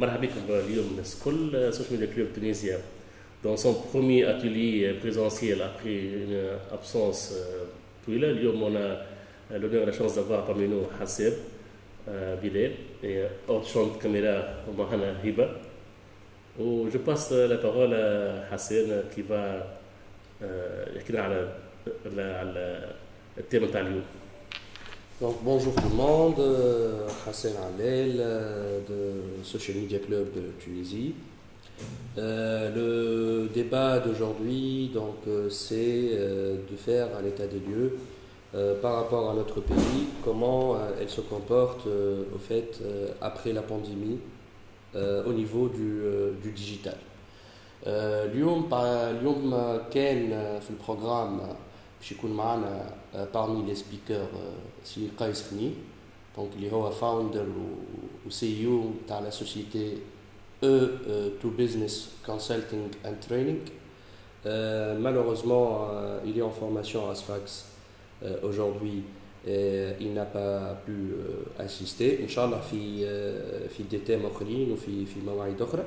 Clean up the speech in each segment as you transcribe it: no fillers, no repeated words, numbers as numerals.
مرحبا بكم اليوم الناس الكل. سوشيال ميديا كلوب تونيزيا dans son premier atelier présentiel après une absence طويلة. اليوم on a l'honneur et la chance d'avoir parmi nous Hasseb Bilal et hors champ de caméra معنا هبة. Je passe la parole à Hassan qui va يحكي لنا على التيم تاع اليوم. Donc bonjour tout le monde, Hassan Alel de Social Media Club de Tunisie. Le débat d'aujourd'hui c'est de faire un état des lieux par rapport à notre pays, comment elle se comporte au fait après la pandémie au niveau du digital. اليوم كان في البروغرام باش يكون معنا parmi les speakers سي قيس خني دونك اللي هو فاوندر و سي او تاع لا سوسيتي to Business Consulting and Training. Malheureusement, il est en formation à Sfax aujourd'hui. Il n'a pas pu assister. Inch'Allah, في des thèmes آخرين وفي مواعيد أخرى.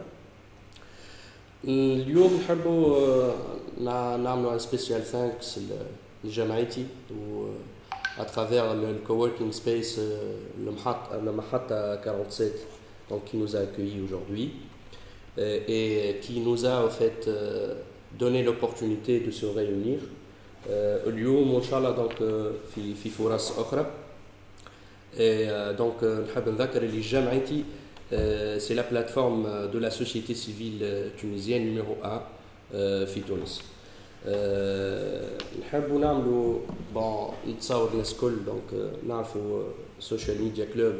اليوم نحبوا نعملوا un spécial thanks لجمعيتي و à travers le coworking space le Mahata 47 donc qui nous a accueillis aujourd'hui et qui nous a en fait donné l'opportunité de se réunir اليوم إن شاء الله donc في فرص أخرى. Et donc نحب نذكر اللي جمعيتي c'est la plateforme de la société civile tunisienne numéro 1 في تونس. نحبوا نعملوا نتصور الناس الكل donc نعرفوا social media club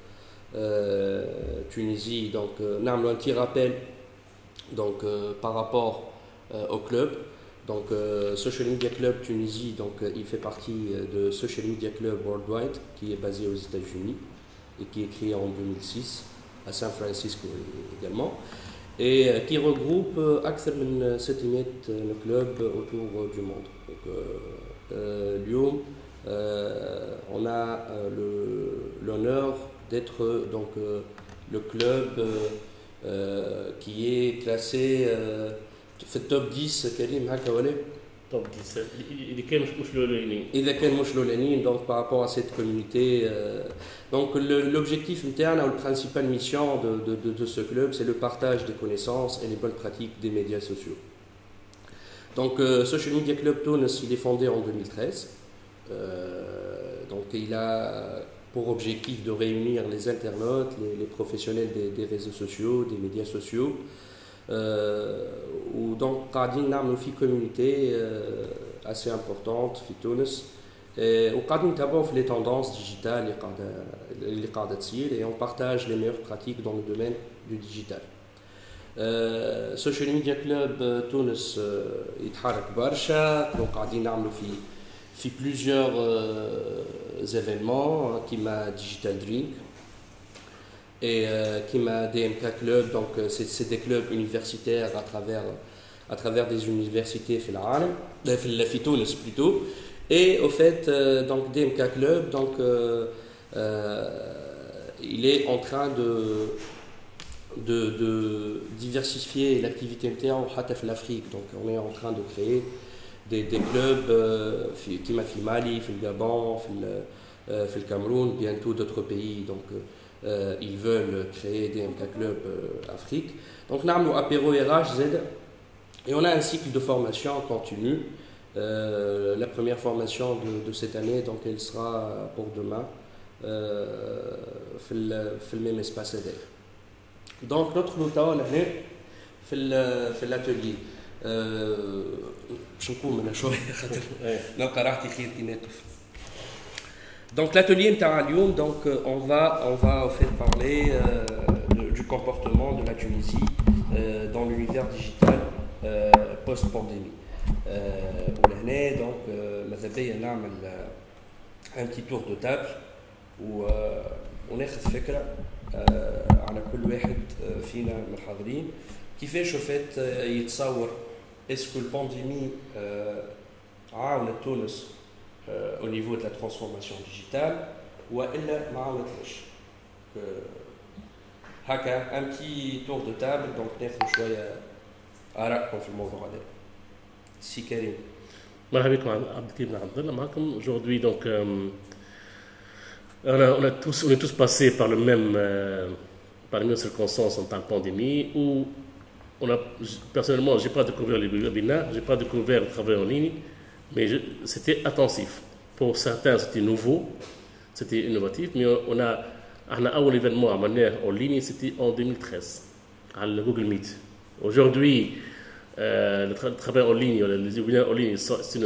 Tunisie, donc نعملوا un petit rappel donc par rapport au club. Donc Social Media Club Tunisie, donc il fait partie de Social Media Club Worldwide qui est basé aux États-Unis et qui est créé en 2006 à San Francisco également et qui regroupe أكثر من 700 clubs autour du monde. Donc اليوم on a l'honneur d'être donc le club qui est classé في التوب 10 كريم هكا ولا توب 10 اللي كان مش الاولانيين اذا كان مش الاولانيين. donc par rapport à cette communauté donc l'objectif نتاعنا ou la principale mission de ce club c'est le partage des connaissances et les bonnes pratiques des médias sociaux. Donc Social Media Club Tunis il est fondé en 2013 donc il a pour objectif de réunir les internautes, les professionnels des réseaux sociaux, des médias sociaux. Donc قاعدين نعملوا في communauté assez importante في تونس وقاعدين نتابعوا في les tendances digitales اللي قاعدة تصير et on partage les meilleures pratiques dans le domaine du digital. Social Media Club تونس يتحرك برشا donc قاعدين نعملوا في plusieurs événements كيما Digital Drink et كيما DMK Club. Donc c'est des clubs universitaires à travers des universités في العالم في تونس plutôt. Et au fait donc DMK Club donc il est en train de diversifier l'activité نتاعو حتى في l'Afrique. Donc on est en train de créer des clubs كيما في مالي في اليابان في الكاميرون bientôt d'autres pays. Donc ils veulent créer des MK Club Afrique. Donc نعملوا apéro RH Z et on a un cycle de formation continu. La première formation de cette année donc elle sera pour demain في le même espace d'ailleurs. Donc notre نتاو هنا في l'atelier باش نقوم انا شويه خاطر نلقى راحتي خير كي ناقف. Donc l'atelier نتاع اليوم donc on va en fait parler du comportement de la Tunisie dans l'univers digital post-pandémie. ولهنا donc ماذا بيا نعمل un petit tour de table وناخذ فكره على كل واحد فينا من الحاضرين كيفاش au fait يتصور est-ce que la pandémie عاونت تونس au niveau de la transformation digitale ou elle ما عاونتش. هكا un petit tour de table donc ناخذ شويه آرائكم في الموضوع هذا. سي كريم. مرحبا بكم عبد الكريم عبد الله معكم. Aujourd'hui donc on est tous passés par par les mêmes circonstances en temps de pandémie où personnellement j'ai pas découvert les webinaires, j'ai pas découvert le travail en ligne, mais c'était intensif. Pour certains c'était nouveau, c'était innovatif, mais on a un événement à manière en ligne, c'était en 2013 à Google Meet. Aujourd'hui le travail en ligne, les webinaires en ligne, c'est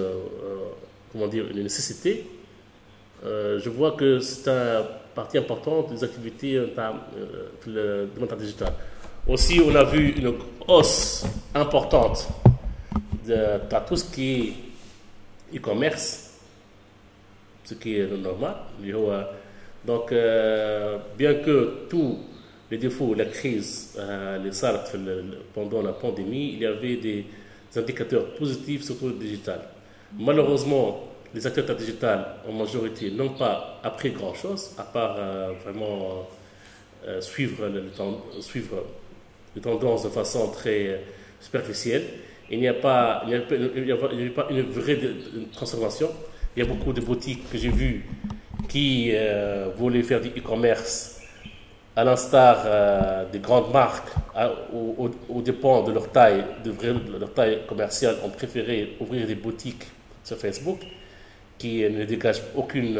une nécessité. Je vois que c'est une partie importante des activités dans le domaine digital. Aussi, on a vu une hausse importante de tout ce qui est e-commerce, ce qui est normal. Donc, bien que tous les défauts, la crise, les salles pendant la pandémie, il y avait des indicateurs positifs, surtout le digital. Malheureusement, les acteurs digital en majorité n'ont pas appris grand-chose, à part vraiment suivre les tendances de façon très superficielle. Il n'y a pas une vraie transformation. Il y a beaucoup de boutiques que j'ai vues qui voulaient faire du e-commerce à l'instar des grandes marques, au dépend de leur taille commerciale, ont préféré ouvrir des boutiques sur Facebook qui ne dégagent aucune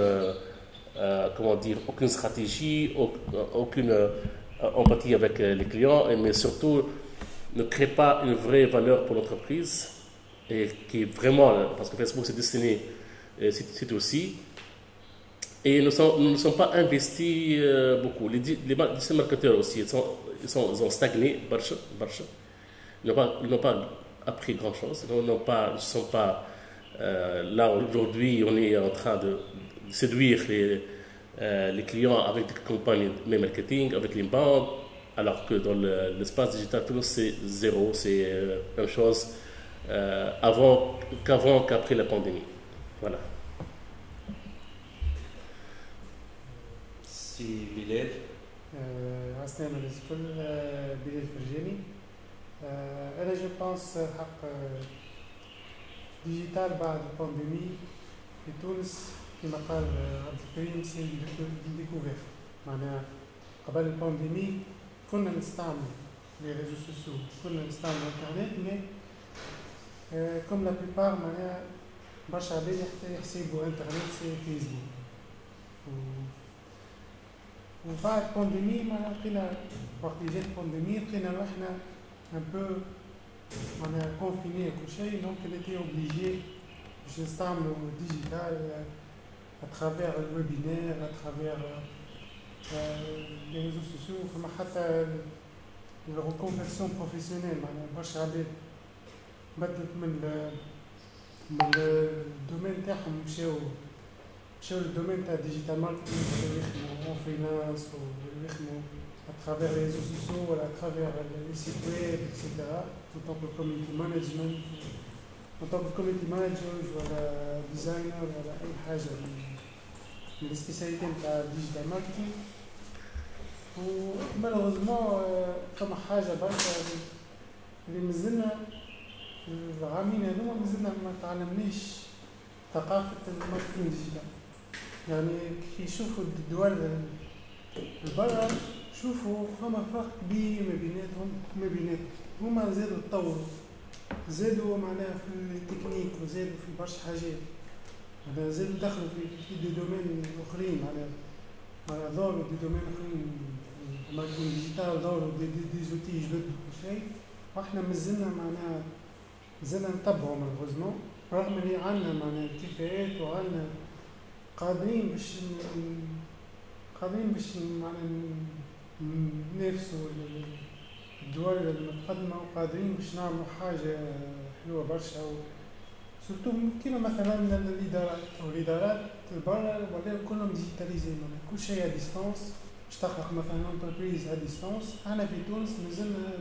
stratégie, aucune empathie avec les clients, mais surtout ne créent pas une vraie valeur pour l'entreprise, et qui est vraiment, parce que Facebook c'est destiné, c'est aussi. Et nous ne sommes pas investis beaucoup. Les marketeurs aussi, ils ont stagné, ils n'ont pas appris grand-chose. Ils ne sont pas là aujourd'hui. On est en train de séduire les clients avec des campagnes de marketing, avec l'inbound, alors que dans l'espace digital, tout c'est zéro. C'est la même chose qu'après la pandémie. Voilà. سي بلال. عسلامة للكل. بلال فرجاني. أنا جو بونس حق ديجيتال بعد البانديمي في تونس كما قال عبد الكريم سي ديكوفير. معناها قبل البانديمي كنا نستعمل لي ريزو سوسيو، كنا نستعمل الانترنت، مي كوم لا بليبار معناها برشا عباد يحسبوا انترنت سي فيسبوك. وبعد البانديمي معناها لقينا وقت اللي جات البانديمي لقينا روحنا ان بو معناها كونفيني كل شيء، دونك نتي اوبليجي باش نستعملوا ديجيتال اترافير الويبينير، اترافير لي ريزو سوسيو. فما حتى الريكونفيرسيون بروفيسيونيل، معناها برشا عباد بدلت من الدومين تاعهم مشاو للدومين تاع ديجيتال ماركتينغ، يخدموا اون فريلانس ويخدموا اترافير لي ريزو سوسيو ولا اترافير لي سيت ويب اكسيتيرا، en tant que community management، en tant que community manager ولا ديزاينر ولا اي حاجه من السبيسياليتي نتاع الديجيتال ماركتينغ. ومالوغوزمون فما حاجه برشا اللي مازلنا العامين هذوما مازلنا ما تعلمناش ثقافه الماركتينغ ديجيتال. يعني كي يشوفوا الدول البرا شوفوا فما فرق كبير ما بيناتهم. هما زادوا تطوروا، زادوا معناها في التكنيك، وزادوا في برشا حاجات، معناها زادوا دخلوا في دي دومين اخرين، معناها دوروا دي دومين اخرين ماركتينغ ديجيتال، دوروا دي زوتي جدد وكل شيء. واحنا مازلنا مازلنا نتبعوا مالوغوزمون، رغم اللي عندنا معناها اتفاقات وعندنا قادرين باش معناها ننافسوا الدول المتقدمة، وقادرين باش نعملوا حاجة حلوة برشا. سورتو كيما مثلا الإدارات البرا ولاو كلهم ديجيتاليزي، كل شيء على ديستانس، باش تخلق مثلا انتربريز على ديستانس. احنا في تونس مازلنا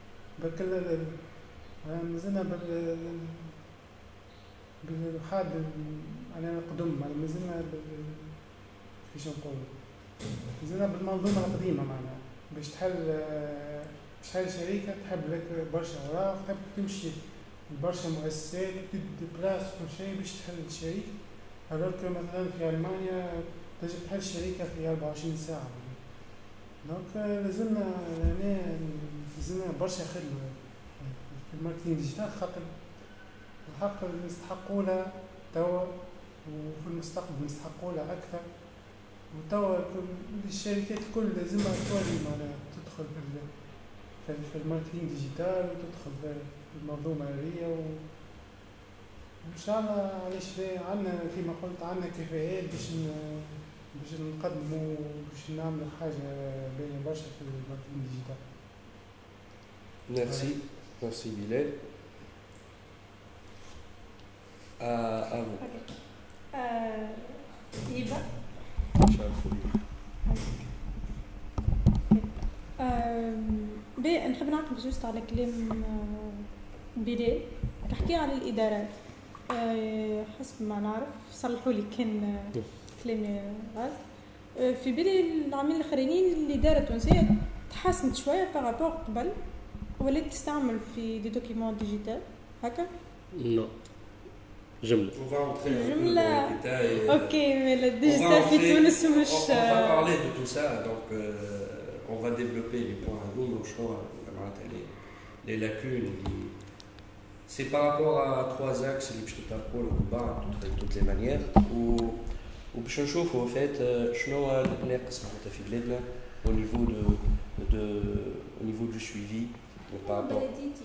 بالحاد على القدم، مازلنا كيفاش نقولوا، مازلنا بالمنظومة القديمة، معناها باش تحل شركة تحب لك برشا أوراق، تحب تمشي برشا مؤسسات تدي بلاص كل شيء باش تحل الشركة. alors que مثلا في ألمانيا تجي تحل الشركة في 24 ساعة. دونك لازمنا برشا خدمة في الماركتينغ ديجيتال، خاطر الحق نستحقوا لها توا وفي المستقبل نستحقوا لها أكثر. وتوا الشركات الكل لازمها تولي معناها تدخل في الماركتينغ ديجيتال وتدخل في المنظومة هذيا وإن شاء الله. علاش عندنا كما قلت عندنا كفاءات باش نقدموا باش نعملوا حاجة باهية برشا في الماركتينغ ديجيتال. Merci, merci Bilal. À vous. Iba. نحب نعقب جوست على كلام بلال تحكي على الإدارات. حسب ما نعرف صلحوا لي كان كلامي غلط. في بالي العامين الاخرين الإدارة التونسية تحسنت شوية بارابور قبل، ولات تستعمل في دي دوكيمون ديجيتال هكا؟ نو جملة جملة اوكي مي الديجيتال في تونس مش on va parler de tout ça donc on va développer les points à nous les lacunes c'est par rapport à 3 axes اللي باش نطبقوا لهم de toutes les manières وباش نشوفوا en fait شنو ناقص معناتها في بلادنا au niveau du suivi par rapport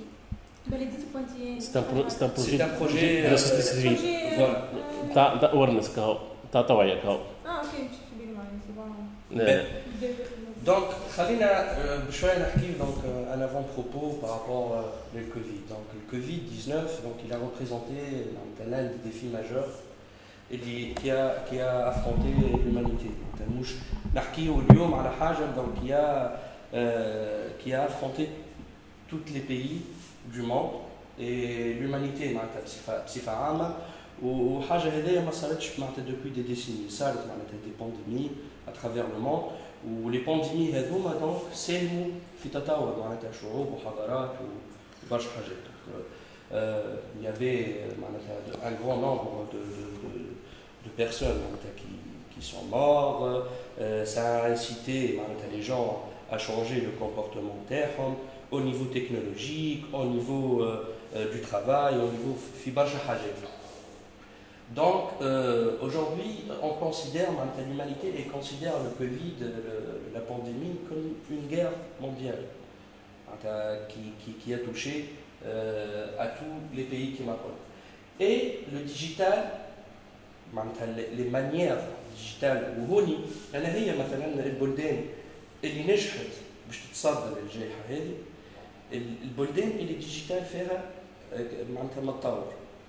c'est un projet de société civile. voilà تاع awareness تاع توعية اوكي مش في بالي معايا سي بون. Donc, خلينا بشوية نحكي donc un avant-propos par rapport au Covid. Donc le Covid-19 donc il a représenté l'un des défis majeurs qui a affronté l'humanité. مش نحكيو اليوم على حاجة donc qui a affronté tous les pays du monde et l'humanité معناتها بصفة عامة. وحاجة هذيا ما صارتش معناتها depuis des décennies. صارت معناتها des pandémies à travers le monde. ولي بانديمي هذوما دونك ساهموا في تطور معناتها شعوب وحضارات وبرشا حاجات. Il y avait un grand nombre de personnes qui sont mortes. Ça a incité les gens à changer le comportement تاعهم au niveau technologique, au niveau du travail, au niveau في برشا حاجات. Donc aujourd'hui, on considère, l'humanité considère le Covid, la pandémie, comme une guerre mondiale qui a touché à tous les pays qui m'appellent. Et le digital, les manières digitales, وهوني أنا هي مثلا البلدان اللي نجحت باش تتصدى للجائحة هذه، البلدان اللي ديجيتال فيها معناتها متطور.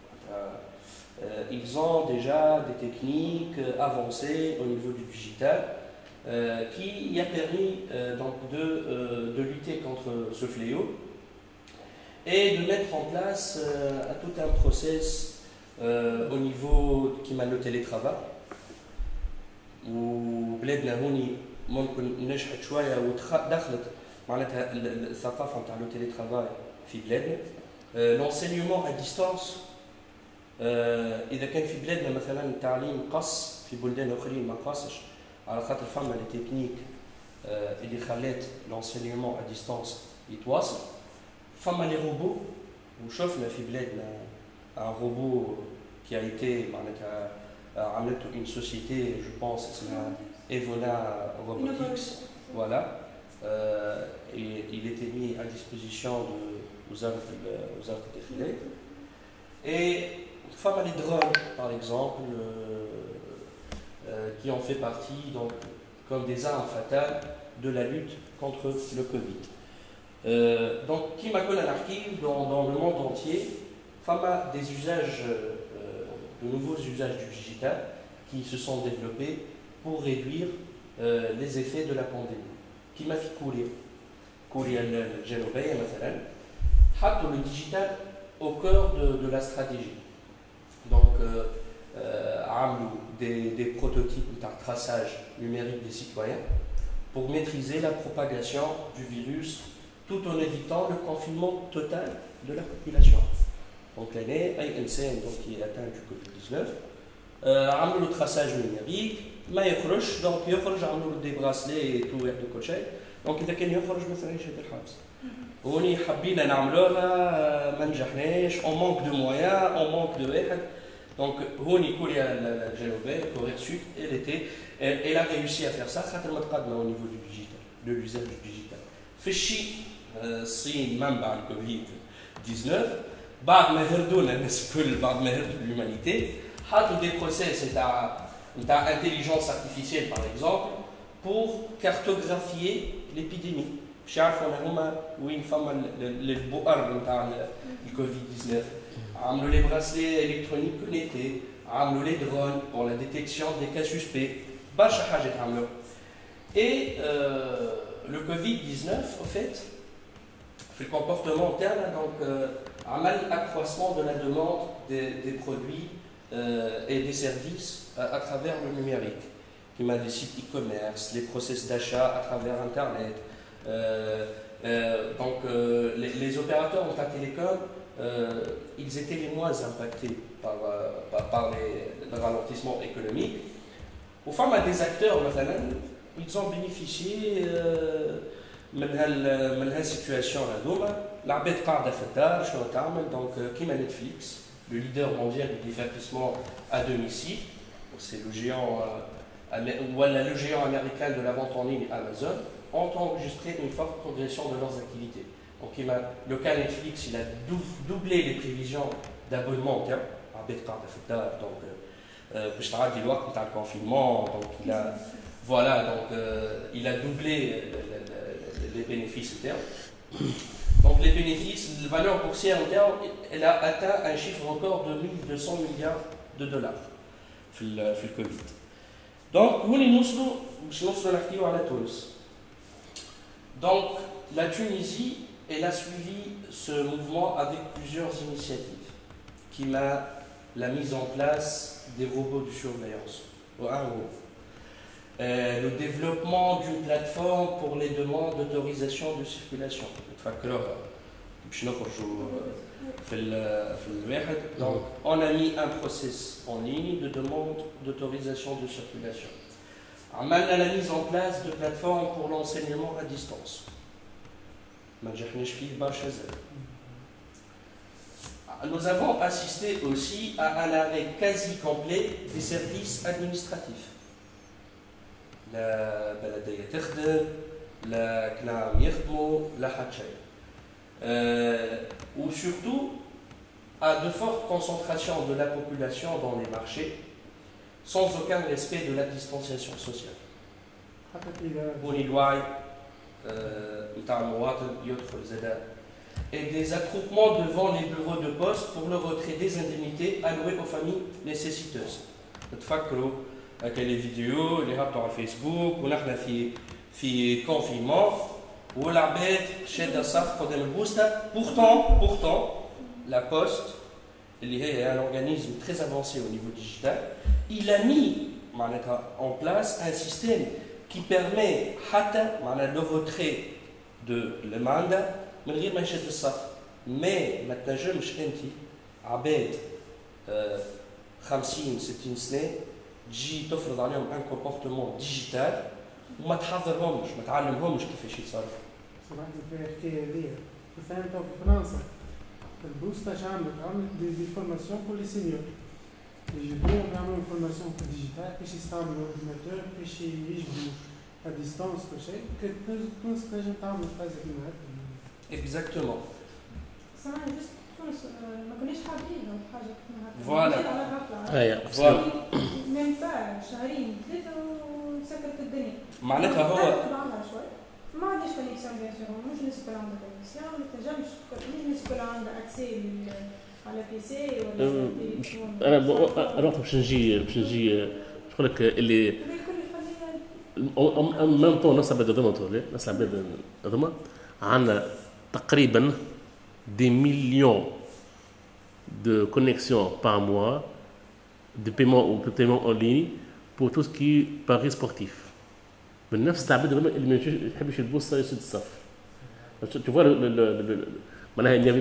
Ils ont déjà des techniques avancées au niveau du digital qui a permis donc de lutter contre ce fléau et de mettre en place tout un process au niveau qui m'a le télétravail. وبلادنا هوني ممكن نجحت شوية ودخلت معناتها الثقافة نتاع لو تيليترافاي في بلادنا. l'enseignement à distance إذا كان في بلادنا مثلا التعليم قص في بلدان أخرين ما قصش على خاطر فما لي تكنيك اللي خلات l'enseignement à distance يتواصل. فما لي روبو وشفنا في بلادنا un robot qui a été معناتها عملته une société je pense اسمها Evola Robotics. Voilà. Et il était mis à disposition de وزارة الداخلية. Et les drones, par exemple, qui ont fait partie donc, comme des armes fatales de la lutte contre le Covid. Donc, qui m'a connu dans le monde entier, des usages, de nouveaux usages du digital qui se sont développés pour réduire les effets de la pandémie. Qui m'a fait courir الجنوبية مثلا حطوا le digital au cœur de la stratégie. Donc, عملوا des prototypes de traçage numérique des citoyens pour maîtriser la propagation du virus tout en évitant le confinement total de la population. Donc l'année, INCN qui est atteint du Covid-19, عملوا le traçage numérique, ما يخرج donc يخرج عملوا des bracelets et tout de كل شيء. donc إذا كان يخرج مثلا يشد الحبس. هوني حبينا نعملوها ما نجحناش, on manque de moyens, on manque de واحد. Donc هوني كوريا الجنوبية, Corée du Sud, elle a réussi à faire ça خاطر متقدمة au niveau du digital, de l'usage du digital. في الشيء الصين منبع الكوفيد 19 بعد ما هردونا الناس الكل, بعد ما هردوا l'humanité, حطوا des process نتاع intelligence artificielle par exemple pour cartographier l'épidémie. باش يعرفوا هما وين فما البؤر نتاع الكوفيد 19. عملوا les bracelets électroniques connectés, عملوا les drones pour la détection des cas suspects. برشا حاجات عملوا. Et le Covid-19 au fait le comportement interne, donc عمل accroissement de la demande des produits et des services à travers le numérique. Qui m'a des sites e-commerce, les process d'achat à travers Internet. Donc les opérateurs en télécom, ils étaient les moins impactés par le ralentissement économique. Au fond, des acteurs, ils ont bénéficié من هالسيتواسيون هذوما. العباد قاعده في الدار شنو تعمل؟ دونك كيما نتفليكس, le leader mondial du divertissement à domicile, c'est le géant le géant américain de la vente en ligne Amazon, ont enregistré une forte progression de leurs activités. Donc le cas Netflix, il a doublé les prévisions d'abonnement. عباد قاعده في الدار, donc باش تعدي الوقت نتاع الكونفينمون, donc il a doublé les bénéfices internes. Donc les bénéfices, la valeur boursière interne, elle a atteint un chiffre record de 1200 milliards de dollars في الكوفيد. Donc باش نوصلوا نحكيو على تونس. Donc la Tunisie, elle a suivi ce mouvement avec plusieurs initiatives qui m'a la mise en place des robots de surveillance. Le développement d'une plateforme pour les demandes d'autorisation de circulation. Donc, on a mis un process en ligne de demande d'autorisation de circulation. On a la mise en place de plateformes pour l'enseignement à distance. Nous avons assisté aussi à un arrêt quasi complet des services administratifs. لا بلدية تخدم, لا كلام يخدموا, لا حد شيء. Ou surtout à de fortes concentrations de la population dans les marchés, sans aucun respect de la distanciation sociale. Et des attroupements devant les bureaux de poste pour le retrait des indemnités allouées aux familles nécessiteuses. Avec les vidéos اللي هبطوا على الفيسبوك ونحن في confinement والعباد شاده صف قدام البوسته. Pourtant la Poste اللي هي un organisme très avancé au niveau digital, il a mis en place un système qui permet حتى le retrait de المعندة من غير ما يشد الصف. mais ما تنجمش انت عباد 50-60 سنه تجي تفرض عليهم ان كومبورتمون ديجيتال وما تحضرهمش, ما تعلمهمش كيفاش يتصرفوا. سمعت في الحكايه هذيا مثلا تو في فرنسا البوسطه عملت دي فورماسيون بور لي سينيور, يجيبوهم يعملوا فورماسيون في الديجيتال كيفاش يستعملوا الاورديناتور, كيفاش يجبدوا ا ديستانس كل شيء. تونس تنجم تعمل حاجه كيما هكا. اكزاكتومون. صراحه تونس ما كناش حابين حاجه كيما هكا. فوالا ميم با شهرين 3 وسكرت الدنيا. معناتها هو ما عنديش كونيكسيون بيان سور, مش الناس الكل عندها كونيكسيون, ما تنجمش الناس الكل عندها اكسي على بيسي ولا تليفون. انا باش نجي نقول لك اللي ميم طون نفس العباد هذوما عندنا تقريبا des millions de connexions par mois de paiement ou de paiement en ligne pour tout ce qui est paris sportif. من نفس العباد اللي ما يحبش البوسطه يشد الصف. تشوفوا معناها اللي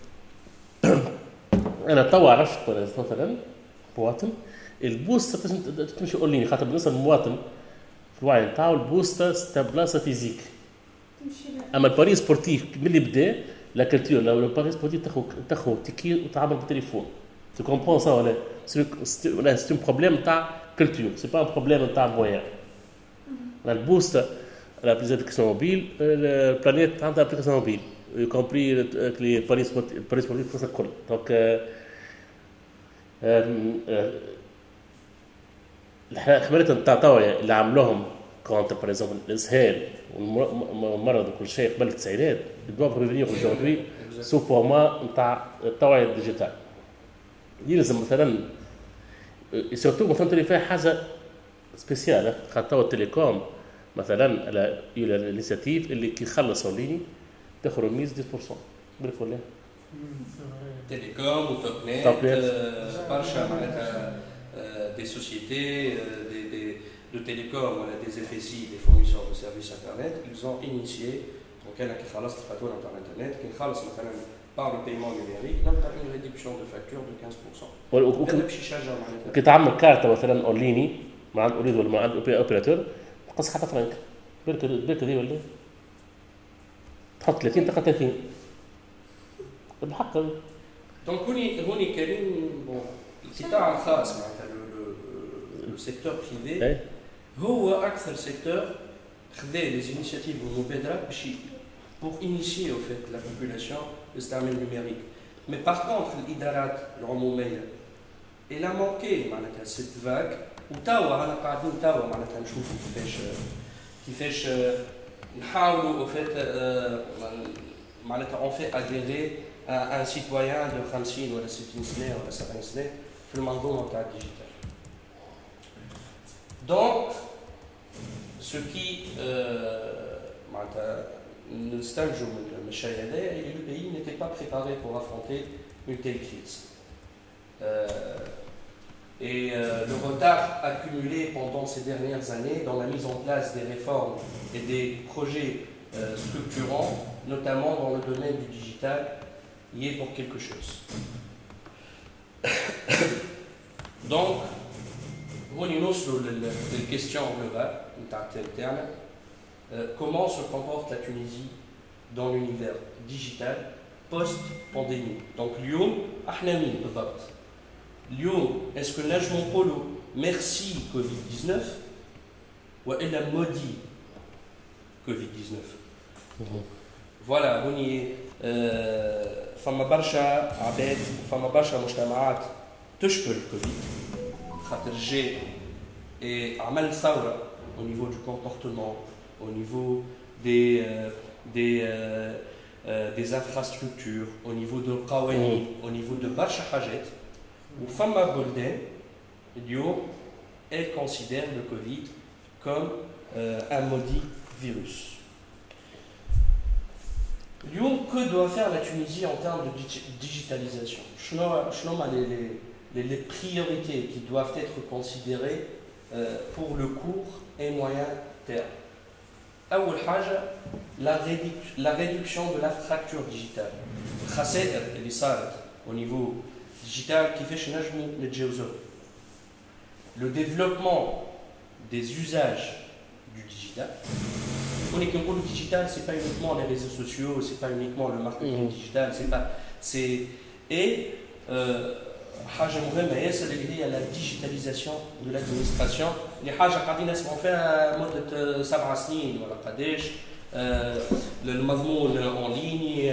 انا توا عرفت مثلا مواطن البوسطه تمشي اونلاين، خاطر بالنسبه للمواطن في الوعي نتاعو البوسطه ستا بلاصه فيزيك. اما الباري سبورتيف ملي بدا لا كولتور، لو الباري سبورتيف تاخذ تيكي وتعامل بالتليفون. Tu comprends ça ولا؟ C'est un problème تاع culture, c'est pas un problème تاع moyen. البوست على l'application mobile, la planète عندها application mobile, y compris les paris sportifs الكل. Donc الحملات نتاع التوعية اللي عملوهم كونتر باغ اكزومبل الاسهال والمرض وكل شيء قبل التسعينات doivent revenir aujourd'hui sous format نتاع التوعية الديجيتال. يلزم مثلا سورتو مثلا تولي فيها حاجه سبيسيال، خاطر التليكوم مثلا على الانيشيتيف اللي كي يخلص اونلاين تاخذ رميز 10%. بالك ولا تيليكوم وتوكنيت برشا معناتها دي سوسيتي de télécom ولا des FSI, des fournisseurs de services internet, ils ont initié donc انا كي خلصت الفاتوره نتاع الانترنت كي نخلص مثلا par le paiement numérique نلقى une réduction de facture de 15%. هذا باش يشجع معناتها كي تعمل كارت مثلا اونلايني مع عند اوريد ولا مع عند اوبيراتور تقص حتى فرنك. بالك ذي ولا تحط 30 تلقى 30 بالحق. دونك هوني كريم بون القطاع الخاص معناتها لو سيكتور بريفي هو اكثر سيكتور خذا لي زينيشيتيف والمبادرات باش pour initier au fait la population باستعمال numérique. Mais par contre الادارات العموميه il a manqué معناتها cette vague وتوا انا قاعدين توا معناتها نشوفوا كيفاش نحاولوا au fait معناتها on fait adhérer un citoyen de 50 ولا 60 سنه ولا 70 سنه في المنظومه تاع الديجيتال. Donc ce qui معناتها نستنتجوا من الشيء هذا اللي le pays n'était pas préparé pour affronter une telle crise. Et le retard accumulé pendant ces dernières années dans la mise en place des réformes et des projets structurants, notamment dans le domaine du digital, y est pour quelque chose. Donc, on y est une question globale, interne. Comment se comporte la Tunisie dans l'univers digital post-pandémie. Donc, اليوم احنا مين بالضبط؟ اليوم اسكو نجمو نقولوا ميرسي كوفيد 19 والا مودي كوفيد 19؟ فوالا هوني فما برشا عباد فما برشا مجتمعات تشكر الكوفيد خاطر جاء عمل ثوره au niveau du comportement, au niveau des infrastructures, au niveau de القوانين, au niveau de برشا حاجات. وفما بلدان اليوم elle considère le Covid comme un maudit virus. اليوم que doit faire la Tunisie en termes de digitalisation? شنو les priorités qui doivent être considérées pour le court et moyen terme? أول حاجة la réduction de la fracture digitale. الخسائر اللي صارت au niveau digital كيفاش نجمو نتجاوزوه. Le développement des usages du digital. On est comme le digital, c'est pas uniquement les réseaux sociaux, c'est pas uniquement le marketing digital, c'est pas حاجة مهمة ياسر اللي هي la digitalisation de l'administration اللي حاجة قاعدين نسمعوا فيها مدة 7 سنين ولا قداش. المضمون اون ليني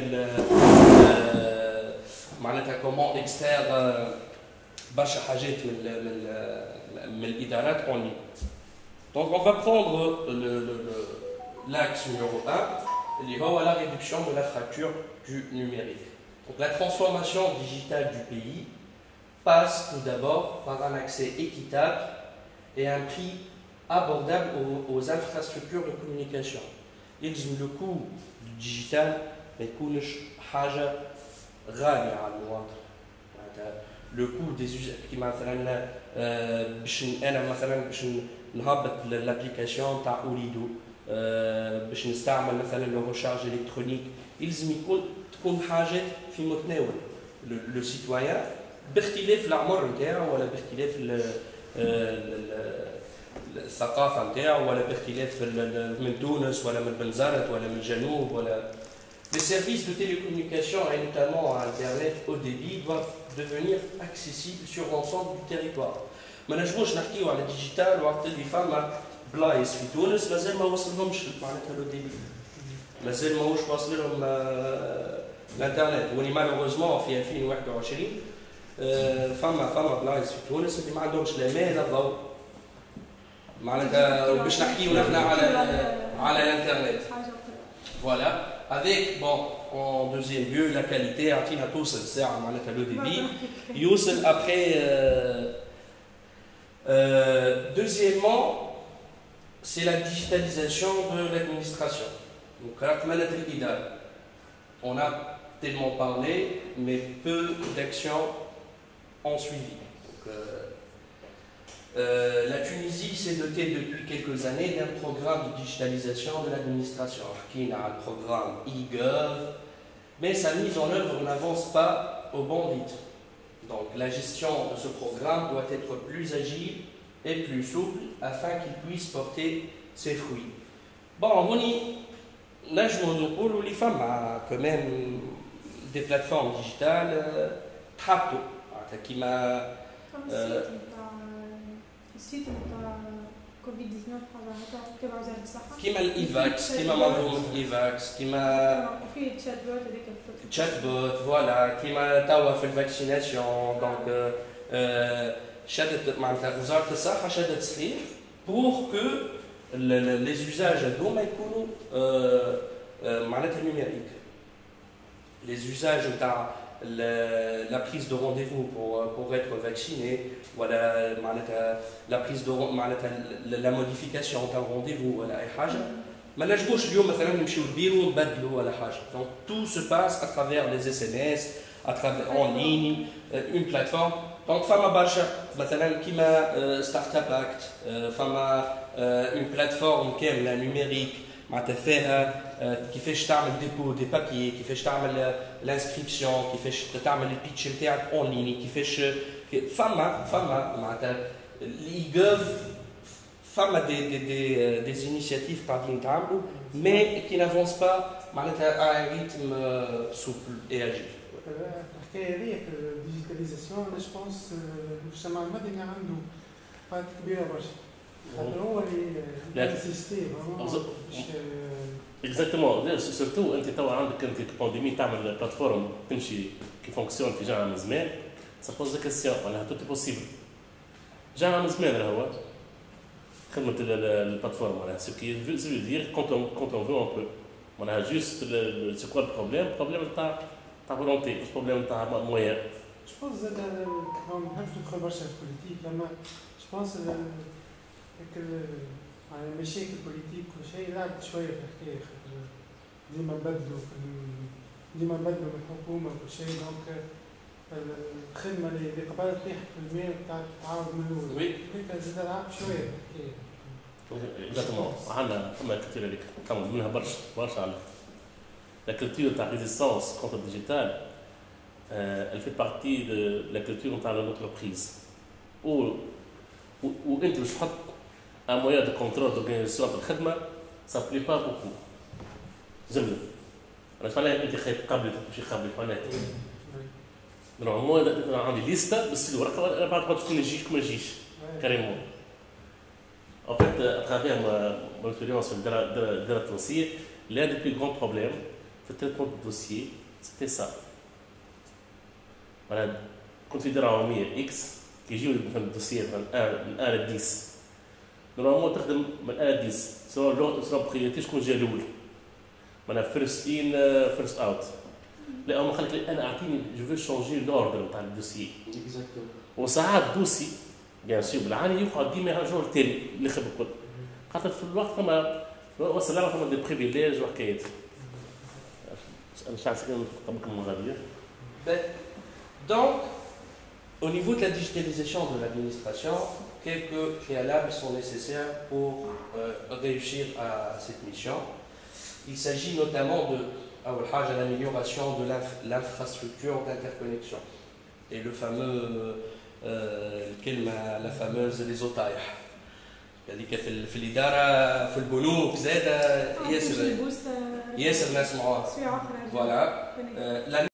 معناتها كومون اكستير برشا حاجات من الادارات اون ليني. Donc on va prendre l'axe numéro 1 اللي هو la réduction de la fracture du numérique. Donc la transformation digitale du pays passe tout d'abord par un accès équitable et un prix abordable aux infrastructures de communication. Le coût du digital ما يكونش حاجة غالية على المواطن. Le coût des usages كيما مثلا باش انا مثلا باش نهبط l'application تاع اوريدو باش نستعمل مثلا لو ريشارج الكترونيك يلزم تكون حاجات في متناول لو سيتويان باختلاف العمر نتاعو ولا باختلاف الثقافه نتاعو ولا باختلاف من تونس ولا من بنزرت ولا من الجنوب ولا. Les services de télécommunication et notamment Internet haut débit doivent devenir accessibles sur l'ensemble du territoire. ما نجموش نحكيو على الديجيتال وقت اللي فما بلايص في تونس مازال ما وصلهمش معناتها لو ديبي، مازال ماهوش واصل لهم الانترنت. ولي مالوغوزمون في 2021 فما بلايص في تونس اللي ما عندهمش لا ماء لا ضوء معناتها. باش نحكيو نحن على الانترنت. Voilà. Avec, bon, en deuxième lieu, la qualité, عطينا توصل الساعة معناتها لو ديبي يوصل après. Deuxièmement, c'est la digitalisation de l'administration. Donc, on a tellement parlé, mais peu d'actions ont suivi. Donc, la Tunisie s'est dotée depuis quelques années d'un programme de digitalisation de l'administration. Il y a le programme e-gov, mais sa mise en œuvre n'avance pas au bon rythme. Donc la gestion de ce programme doit être plus agile et plus souple afin qu'il puisse porter ses fruits. Bon, on les femmes ont quand même des plateformes digitales qui m'a السيت نتاع كوفيد 19 تبع وزارة الصحة كيما الايفاكس كيما منظومة ايفاكس كيما وفي تشات بوت هذيك تشات بوت فوالا كيما توا في الفاكسيناسيون. دونك شدت معناتها وزارة الصحة شدت صحيح بور كو لي زوزاج هذوما يكونوا معناتها نيميريك. لي زوزاج نتاع la prise de rendez-vous pour être vacciné, voilà, la prise de la modification d'un rendez-vous, voilà, et حاجة. ما نجموش اليوم مثلا نمشيو للبيرو ونبدلوا ولا حاجة. Donc tout se passe à travers les SMS, à travers en ligne, une plateforme. Donc فما برشا مثلا كيما ستارت اب اكت فما une plateforme كاملة نيميريك معناتها فيها كيفاش تعمل ديبو دي بابي، كيفاش تعمل الانسكريبسيون، كيفاش تعمل البيتش نتاعك اون ليني، كيفاش فما معناتها الايغوف فما دي انيشيتيف قاعدين يتعملوا مي كي نافونس با معناتها ان ريتم سوبل اي اجيل. الحكايه هذه في الديجيتاليزاسيون انا جوبونس المجتمع المدني عنده بارت كبيره برشا. هو اللي انسيستي اكزاكتومون سورتو انت توا عندك انت بانديمي تعمل بلاتفورم تمشي كي فونكسيون في جامعه من زمان سا بوز كيسيون معناها تو بوسيبل جامعه من زمان راهو خدمه البلاتفورم معناها سو كي سو دير كونت اون فو ان بو معناها جوست سي كوا البروبليم تاع فولونتي مش بروبليم تاع مويان. جو بونس زاد ما نحبش ندخل برشا في البوليتيك لما جو بونس يعني المشاكل البوليتيك وشيء لعبت شويه في الحكايه خاطر ديما نبدلوا من الحكومه وكل شيء. دونك الخدمه اللي قبل طيحت في الماء تعاود من الاول. وي هيك زاد لعبت شويه في الحكايه. اكزاكتومون عندنا فما كثير هذيك تعمل منها برشا على la culture de la résistance contre le digital, elle fait partie de la culture de l'entreprise. Où un moyen de contrôle d'organisation de الخدمة, ça ne plaît pas beaucoup. زمن. أنا شو معناها أنت خايف قبل تمشي قبل معناها. نورمالمون أنا عندي ليستة بس الورقة بعد تكون يجيش ما يجيش كاريمون. En fait, à travers mon expérience sur le dossier, l'un des plus grands problèmes في التريتمون دو دوسيي سيتي سا. voilà كنت في دراهمية اكس كيجيو مثلا الدوسيي من 1 ل 10 نورمالمون تخدم من 1 ل 10 سواء بريوريتي شكون جا الاول معناها فيرست ان فيرست اوت. لا هما خليك انا اعطيني جو في شونجي لوردر تاع الدوسيي اكزاكتومون. وساعات دوسي بيان سور بالعاني يقعد ديما يرجعوا للتالي اللي خدم الكل خاطر في الوقت فما وصل لها فما دي بريفيليج وحكايات. أنا شايف كده طبقة مغربية. Donc, Au niveau de la digitalisation de l'administration, quelques préalables sont nécessaires pour réussir à cette mission. Il s'agit notamment de l'amélioration de l'infrastructure d'interconnexion et le fameux la fameuse les OTAIح. هذيك في الإدارة في البنوك زادة ياسر ناس معاها. فوالا